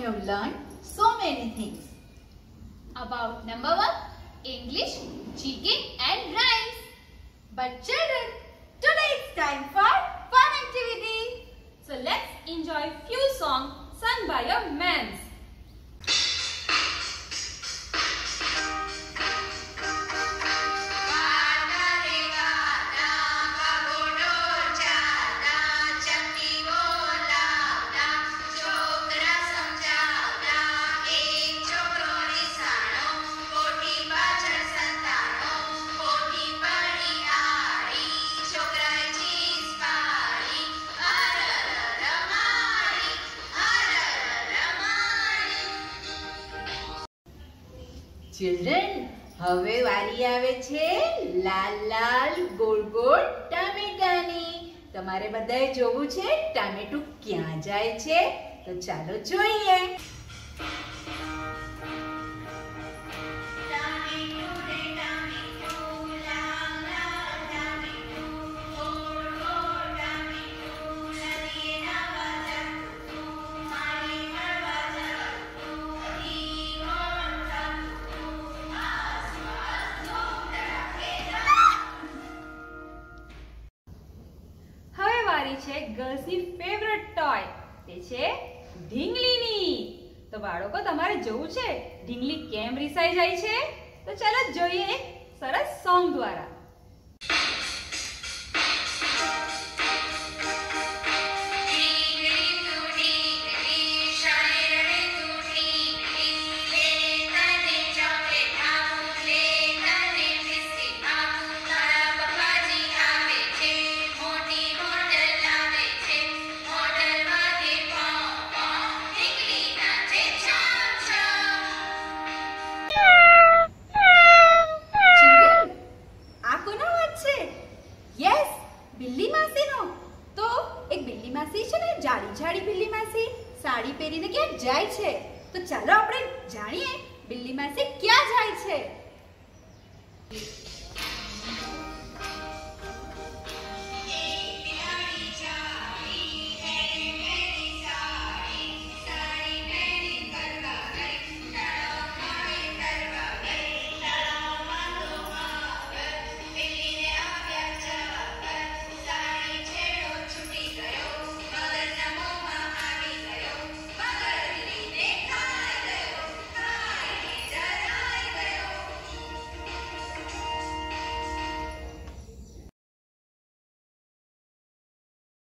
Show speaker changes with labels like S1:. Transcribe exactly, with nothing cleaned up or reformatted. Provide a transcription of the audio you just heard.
S1: have learned so many things.
S2: About number one, English, G K and rhymes.
S1: But children, today it's time for fun activity.
S2: So let's enjoy few songs sung by your mans.
S1: Children, હવે વારી આવે છે લાલ લાલ ગોળ ગોળ ટામેટાની. તમારે બધાએ જોવું છે ટામેટું ક્યાં જાય છે? તો ચાલો જોઈએ.
S2: છે ગર્લ્સની ફેવરેટ ટોય, તે છે ઢીંગલીની. તો બાળકો, તમારે જોવું છે ઢીંગલી કેમ રીસાઈ જાય છે? તો ચાલો જોઈએ એક સરસ સોંગ દ્વારા.
S1: બિલ્લી માસીનો. તો એક બિલ્લી માસી છે ને, જાડી જાડી બિલ્લી માસી સાડી પહેરીને ક્યાંક જાય છે. તો ચાલો